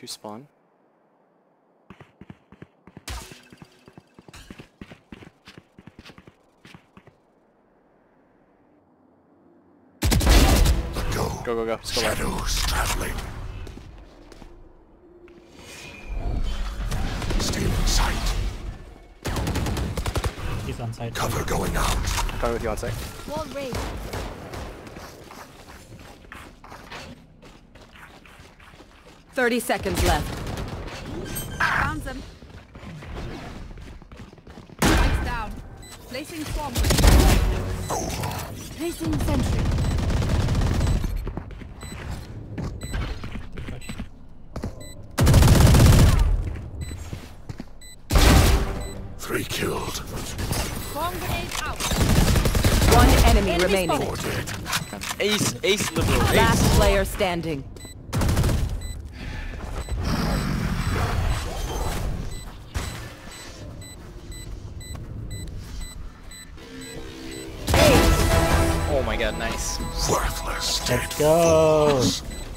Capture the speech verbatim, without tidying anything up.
Two spawn. Go. Go, go, go. Let's go. Shadows traveling. Stay in sight. He's on site. Cover going out. Coming with you on site. Wall raised. Thirty seconds left. Found them. Spikes down. Placing swarm. Placing sentry. Three killed. Bomb grenade out. One enemy Enemy remaining. Four dead. Ace, ace liberal, ace. Last player standing. Oh my god, nice. Worthless dead Let's go. fools.